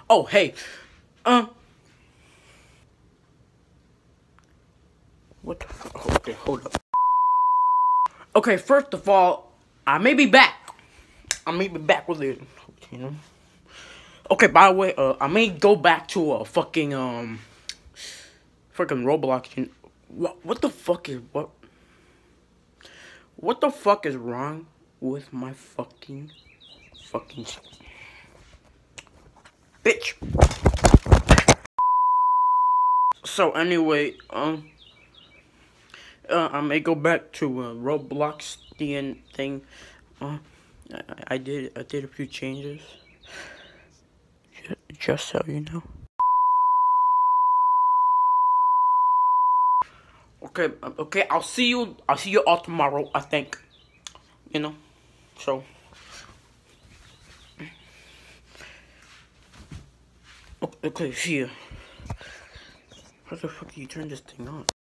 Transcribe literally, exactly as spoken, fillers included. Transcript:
Oh, hey. Um. What the fuck? Okay, hold up. Okay, first of all, I may be back. I may be back with it. You know? Okay, by the way, uh, I may go back to a fucking, um. Freaking Roblox. You know? What, what the fuck is. What? What the fuck is wrong with my fucking. Fucking. Bitch! So, anyway, um. Uh, I may go back to uh, Roblox the thing. Uh, I, I did I did a few changes. Just, just so you know. Okay, okay. I'll see you. I'll see you all tomorrow. I think. You know. So. Okay. See ya. How the fuck do you turn this thing on?